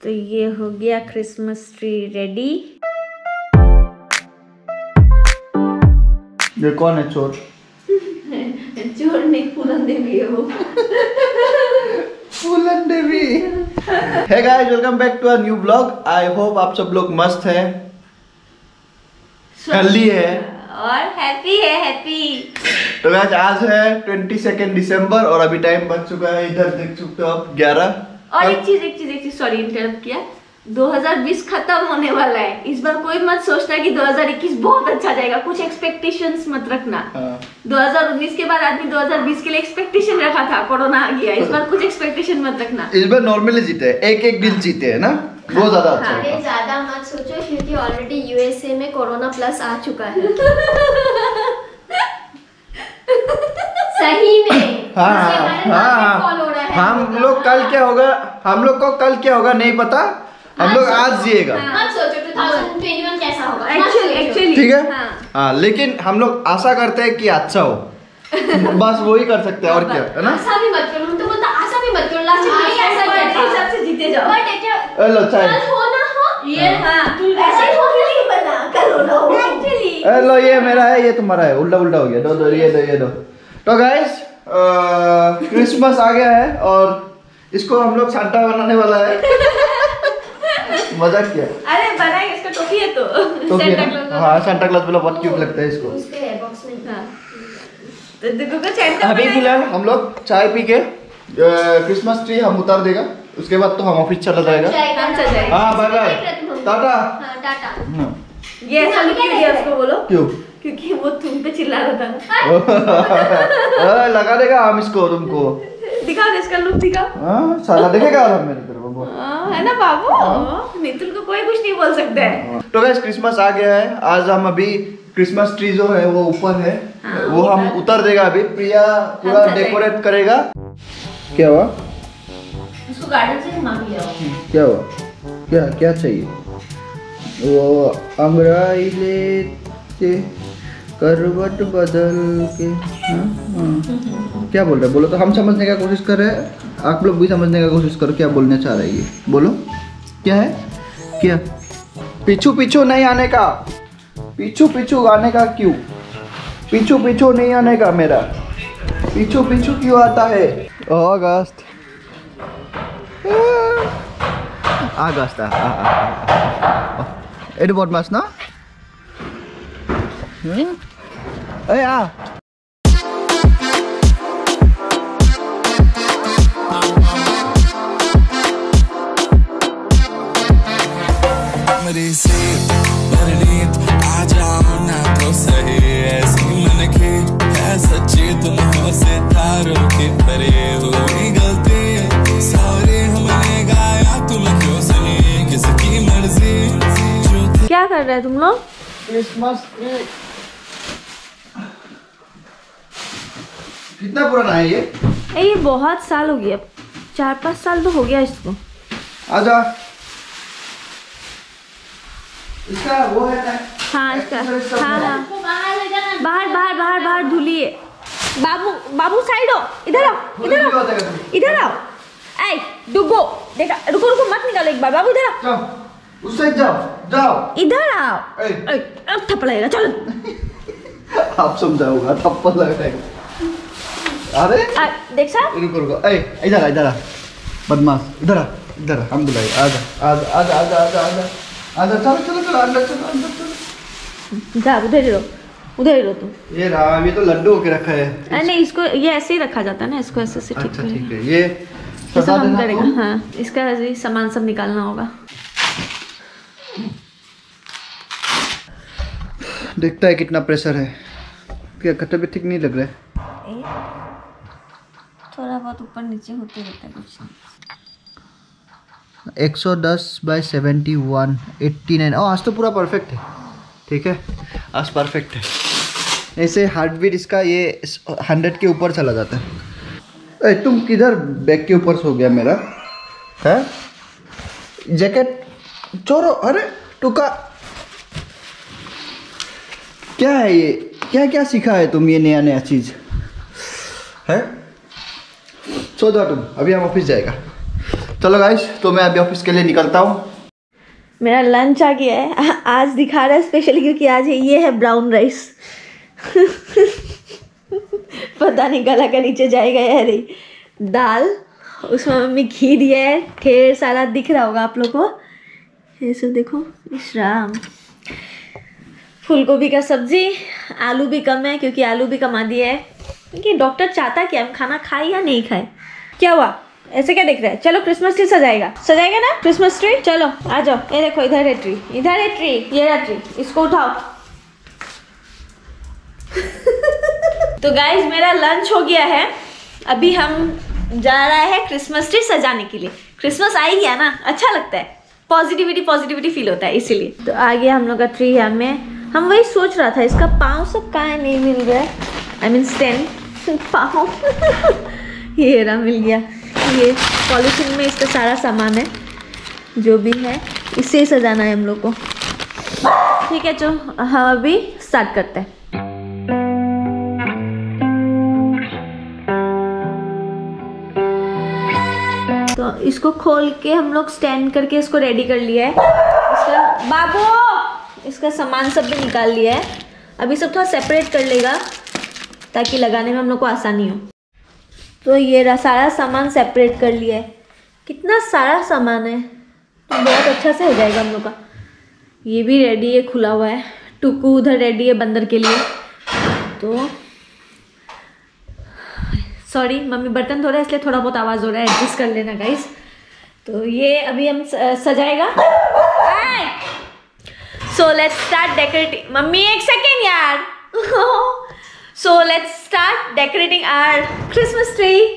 तो ये हो गया क्रिसमस ट्री रेडी। ये कौन है चोर? चोर नहीं, फूलन देवी है वो। Phoolan Devi. Hey guys, welcome back to a new blog. I hope आप सब लोग मस्त है, हेल्दी है और हैप्पी है। हैप्पी तो गाइस, आज है 22 दिसंबर और अभी टाइम बज चुका है, इधर देख सकते हो आप 11। और एक चीज सॉरी इंटरप्ट किया। 2020 खत्म होने वाला है। इस बार कोई मत सोचना कि 2021 बहुत अच्छा जाएगा, कुछ एक्सपेक्टेशंस मत रखना। 2019 के बाद आदमी 2020 के लिए एक्सपेक्टेशन रखा था, कोरोना आ गया। इस बार कुछ एक्सपेक्टेशन मत रखना। इस बार नॉर्मली जीते हैं, एक दिन जीते हैं ना, बहुत ज्यादा अच्छा है। ज्यादा मत सोचो क्योंकि ऑलरेडी यूएसए में कोरोना प्लस आ चुका है। सही में। हम लोग कल क्या होगा, हम लोग को कल क्या होगा नहीं पता, हम लोग आज जिएगा। मत सोचो 2021 कैसा होगा। एक्चुअली ठीक है। हाँ, लेकिन हम लोग आशा करते हैं कि अच्छा हो। बस वही कर सकते हैं और क्या है ना। आशा भी मत करो, तो बोलता आशा भी मत करो, लास्ट में ऐसा हिसाब से जीते जाओ। बट लो चाय हो ना हो ये ऐसा ही हो नहीं बना करो ना एक्चुअली। लो ये मेरा है, ये तुम्हारा है, उल्टा उल्टा हो गया। दो ये दो। तो गाइस, क्रिसमस आ गया है और इसको हम लोग सांता बनाने वाला है। मजाक किया। अरे बनाए, इसका टोपी है तो सांता क्लॉज। हाँ, सांता क्लॉज वाला बहुत क्यूट लगता है इसको। उसके बॉक्स में तो देखो का सांता। अभी फिलहाल हम लोग चाय पी के क्रिसमस ट्री हम उतार देगा, उसके बाद तो हम ऑफिस चला जाएगा। हाँ, बाय बाय, टाटा। टाटा। ये ऐसा लुक दिया उसको, बोलो क्यों? क्योंकि वो तुम पे चिल्ला रहा था। लगा देगा हम इसको तुमको। दिखाओ इसका लुक, दिखाओ। साला देखेगा और हम मेरे तरफ। है ना बाबू, नितुल को कोई कुछ नहीं बोल सकता है। तो गाइस, क्रिसमस आ गया है। आज हम अभी क्रिसमस ट्री जो है वो ऊपर है, वो हम उतर देगा अभी। प्रिया पूरा डेकोरेट करेगा। क्या हुआ? उसको गार्डन से घुमा के लाओ। क्या हुआ? क्या चाहिए? वो अंगड़ाई लेते करवट बदल के। क्या बोल रहे? बोलो तो, हम समझने का कोशिश कर रहे हैं, आप लोग भी समझने का कोशिश करो क्या बोलना चाह रहे हैं। बोलो क्या है? क्या पीछू नहीं आने का? पीछू आने का क्यों? पीछू नहीं आने का मेरा। पीछू क्यों आता है? अगस्त एडू बदमाश ना। आ मेरी सी परनीत आ जाओ ना तो सही, ऐसी मन की है सच्ची, तुम हो सितारों की परी, हुई गलती सॉरी हमने गाया, तुम क्यों सुनी किसकी मर्जी। क्या कर रहे हैं तुम लोग? क्रिसमस ट्री कितना पुराना है ये? ये बहुत साल हो गया, 4-5 साल तो हो गया इसको। आजा, इसका वो है ना? हाँ इसका, हाँ बाहर धुलिए। बाबू साइड हो, इधर आओ। ऐ डुगो, देखा, रुको मत निकालो एक बार। बाबू इधर आओ। जाओ, उस साइड जाओ। इधर आओ। थप्पड़ लगेगा, चलो। आप समझाओगा, थप्पड़ लगेगा। अरे देख सा, रुको। इधर आ बदमाश, इधर आ, हम बुलाए। आजा। चलो अंदर चलो। जा उधर ही रहो तुम। ये राम, ये तो लड्डू होके रखा है। नहीं, इसको ये ऐसे ही रखा जाता है ना, इसको ऐसे से ठीक अच्छा ठीक है। ये सब हम करेंगे। हाँ, इसका सामान सब निकालना होगा। देखता है कितना प्रेशर है। क्या कटा भी ठीक नहीं लग रहा है? थोड़ा बहुत ऊपर नीचे होते रहता है कुछ। 110/71 89। आज तो पूरा परफेक्ट है। ठीक है, आज परफेक्ट है। ऐसे हार्ट बीट इसका ये 100 के ऊपर चला जाता है। तुम किधर बैग के ऊपर सो गया मेरा? है जैकेट चोरो। अरे टुका, क्या है ये? क्या सीखा है तुम ये नया चीज है? सो जाओ तुम, अभी हम ऑफिस जाएगा। चलो गाइस, तो मैं अभी ऑफिस के लिए निकलता हूँ। मेरा लंच आ गया है। आज दिखा रहा है स्पेशली क्योंकि आज ये है ब्राउन राइस। पता नहीं गला का नीचे जाएगा यार। दाल, उसमें मम्मी घी दिया है, ढेर सारा दिख रहा होगा आप लोग को। ये सब देखो, इशराम। फूल गोभी का सब्जी, आलू भी कम है क्योंकि आलू भी कमा दिया है क्योंकि डॉक्टर चाहता कि हम खाना खाए या नहीं खाए। क्या हुआ, ऐसे क्या दिख रहा है? चलो क्रिसमस ट्री सजाएगा ना क्रिसमस ट्री। चलो आ जाओ, ये देखो इधर है ट्री, इधर है ट्री, ये रहा ट्री, इसको उठाओ। तो गाइज मेरा लंच हो गया है। अभी हम जा रहा है क्रिसमस ट्री सजाने के लिए। क्रिसमस आ ही गया ना, अच्छा लगता है, पॉजिटिविटी फील होता है इसीलिए। तो आ गया हम लोग का ट्री है। हम वही सोच रहा था इसका पाँव सब कहाँ नहीं मिल रहा है, आई मीन स्टैंड पाँव। ये रहा, मिल गया। ये पॉलिथीन में इसका सारा सामान है, जो भी है इससे ही सजाना है हम लोग को। ठीक है, चलो हम अभी स्टार्ट करते हैं। तो इसको खोल के हम लोग स्टैंड करके इसको रेडी कर लिया है। इसका बाबू, इसका सामान सब भी निकाल लिया है। अभी सब थोड़ा सेपरेट कर लेगा ताकि लगाने में हम लोग को आसानी हो। तो ये सारा सामान सेपरेट कर लिया है। कितना सारा सामान है, तो बहुत अच्छा से हो जाएगा हम लोग का। ये भी रेडी है, खुला हुआ है। टुकू उधर रेडी है बंदर के लिए। तो सॉरी मम्मी, बर्तन धो रहा है इसलिए थोड़ा बहुत आवाज़ हो रहा है, एडजस्ट कर लेना गाइस। तो ये अभी हम सजाएगा। So let's start decorating. मम्मी एक सेकेंड यार। So let's start decorating our Christmas tree.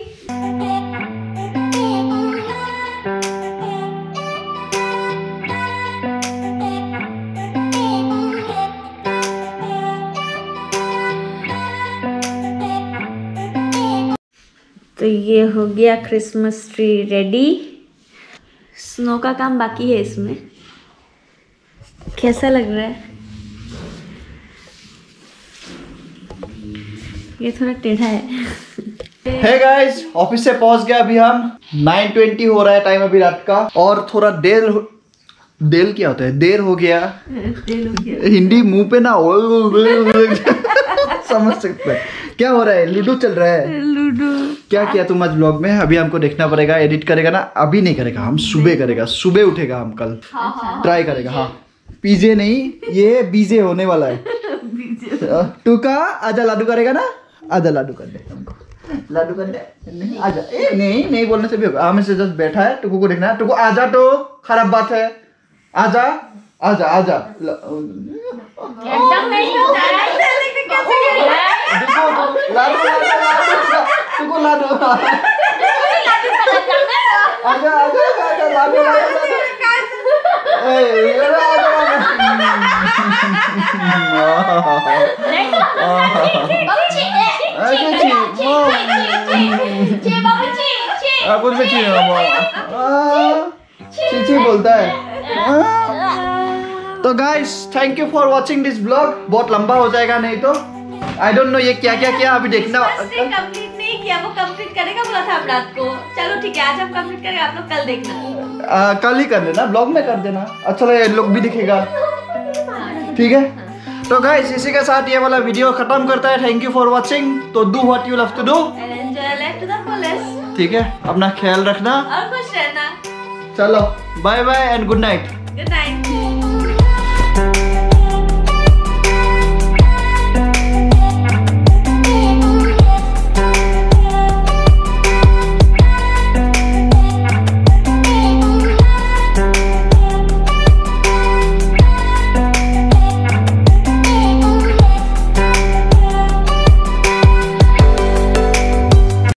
तो ये हो गया क्रिसमस ट्री रेडी। स्नो का काम बाकी है इसमें। कैसा लग रहा है? ये थोड़ा टेढ़ा है। हे गाइस, ऑफिस से पहुंच गया। अभी हम 9:20 हो रहा है टाइम अभी रात का, और थोड़ा देर क्या होता है, देर हो गया। हिंदी मुंह पे ना समझ सकते हैं। क्या हो रहा है? लूडो चल रहा है। लूडो क्या किया तुम आज ब्लॉग में? अभी हमको देखना पड़ेगा। एडिट करेगा ना, अभी नहीं करेगा, हम सुबह करेगा। सुबह उठेगा हम कल, ट्राई करेगा। हाँ, पीजे नहीं, ये बीजे होने वाला है। तू का आजा लाडू करेगा ना, आजा लाडू कर दे हमको, लाडू कर दे। नहीं आजा, नहीं बोलने से भी होगा। हमें से जस्ट बैठा है, टुकू को देखना है। टुकू आजा, तो खराब बात है। आजा आजा आजा। एकदम नहीं होता है। लाडू टुकू लाडू आजा आजा लाडू चीची बोलता है। तो guys, thank you for watching this blog. बहुत लंबा हो जाएगा नहीं तो। आई डोंट नो ये क्या किया अभी देखना। कंप्लीट नहीं किया, वो कंप्लीट करेगा बोला था हम रात को। चलो ठीक है, आज हम कंप्लीट करेंगे, आप लोग कल देखना। कल ही कर लेना, ब्लॉग में कर देना, अच्छा लगेगा, लोग भी दिखेगा। ठीक है, तो गाइस इसी के साथ ये वाला वीडियो खत्म करता है। Thank you for watching. तो do what you love to do, enjoy life to the fullest. ठीक है, अपना ख्याल रखना और खुश रहना। चलो bye bye and good night. Good night.